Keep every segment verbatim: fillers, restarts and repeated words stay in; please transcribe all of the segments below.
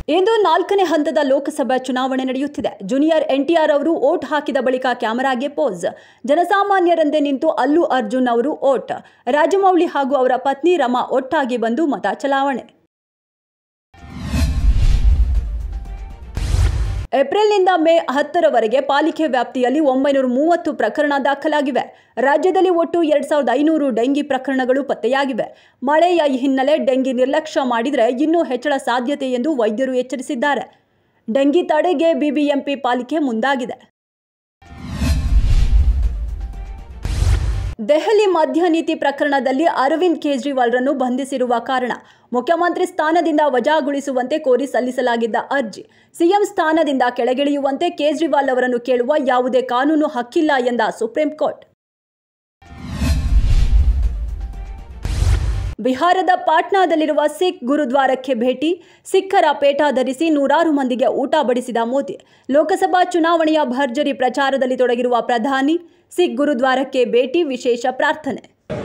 ಇಂದು ನಾಲ್ಕನೇ ಹಂತದ ಲೋಕಸಭಾ ಚುನಾವಣೆ ನಡೆಯುತ್ತಿದೆ. ಜೂನಿಯರ್ ಎನ್ಟಿಆರ್ ಅವರು ವೋಟ್ ಹಾಕಿದ ಬಳಿಕ ಕ್ಯಾಮೆರಾಗೆ ಪೋಸ್. ಜನಸಾಮಾನ್ಯರಂತೆ ನಿಂತು ಅಲ್ಲು ಅರ್ಜುನ್ ಅವರು ವೋಟ್. ರಾಜಮೌಳಿ ಹಾಗೂ ಅವರ ಪತ್ನಿ ರಮಾ ಒಟ್ಟಾಗಿ ಬಂದು ಮತ ಚಲಾವಣೆ. ಏಪ್ರಿಲ್ನಿಂದ ಮೇ ಹತ್ತರವರೆಗೆ ಪಾಲಿಕೆ ವ್ಯಾಪ್ತಿಯಲ್ಲಿ ಒಂಬೈನೂರ ಮೂವತ್ತು ಪ್ರಕರಣ ದಾಖಲಾಗಿವೆ. ರಾಜ್ಯದಲ್ಲಿ ಒಟ್ಟು ಎರಡ್ ಸಾವಿರದ ಐನೂರು ಡೆಂಗಿ ಪ್ರಕರಣಗಳು ಪತ್ತೆಯಾಗಿವೆ. ಮಳೆಯ ಹಿನ್ನೆಲೆ ಡೆಂಗಿ ನಿರ್ಲಕ್ಷ್ಯ ಮಾಡಿದರೆ ಇನ್ನೂ ಹೆಚ್ಚಳ ಸಾಧ್ಯತೆ ಎಂದು ವೈದ್ಯರು ಎಚ್ಚರಿಸಿದ್ದಾರೆ. ಡೆಂಗಿ ತಡೆಗೆ ಬಿಬಿಎಂಪಿ ಪಾಲಿಕೆ ಮುಂದಾಗಿದೆ. ದೆಹಲಿ ಮದ್ಯ ನೀತಿ ಪ್ರಕರಣದಲ್ಲಿ ಅರವಿಂದ್ ಕೇಜ್ರಿವಾಲ್ರನ್ನು ಬಂಧಿಸಿರುವ ಕಾರಣ ಮುಖ್ಯಮಂತ್ರಿ ಸ್ಥಾನದಿಂದ ವಜಾಗೊಳಿಸುವಂತೆ ಕೋರಿ ಸಲ್ಲಿಸಲಾಗಿದ್ದ ಅರ್ಜಿ. ಸಿಎಂ ಸ್ಥಾನದಿಂದ ಕೆಳಗಿಳಿಯುವಂತೆ ಕೇಜ್ರಿವಾಲ್ ಅವರನ್ನು ಕೇಳುವ ಯಾವುದೇ ಕಾನೂನು ಹಕ್ಕಿಲ್ಲ ಎಂದ ಸುಪ್ರೀಂ ಕೋರ್ಟ್. ಬಿಹಾರದ ಪಾಟ್ನಾದಲ್ಲಿರುವ ಸಿಖ್ ಗುರುದ್ವಾರಕ್ಕೆ ಭೇಟಿ. ಸಿಖ್ಖರ ಪೇಟ ಧರಿಸಿ ನೂರಾರು ಮಂದಿಗೆ ಊಟ ಬಡಿಸಿದ ಮೋದಿ. ಲೋಕಸಭಾ ಚುನಾವಣೆಯ ಭರ್ಜರಿ ಪ್ರಚಾರದಲ್ಲಿ ತೊಡಗಿರುವ ಪ್ರಧಾನಿ. ಸಿಖ್ ಗುರುದ್ವಾರಕ್ಕೆ ಭೇಟಿ, ವಿಶೇಷ ಪ್ರಾರ್ಥನೆ.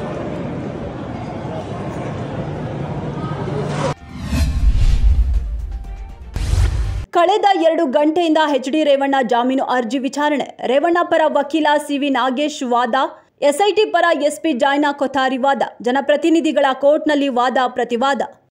ಕಳೆದ ಎರಡು ಗಂಟೆಯಿಂದ ಎಚ್ ಡಿ ರೇವಣ್ಣ ಜಾಮೀನು ಅರ್ಜಿ ವಿಚಾರಣೆ. ರೇವಣ್ಣ ಪರ ವಕೀಲ ಸಿವಿ ನಾಗೇಶ್ ವಾದ. ಎಸ್ಐಟಿ ಪರ ಎಸ್ಪಿ ಜಾಯ್ನಾ ಕೊಥಾರಿ ವಾದ. ಜನಪ್ರತಿನಿಧಿಗಳ ಕೋರ್ಟ್ನಲ್ಲಿ ವಾದ ಪ್ರತಿವಾದ.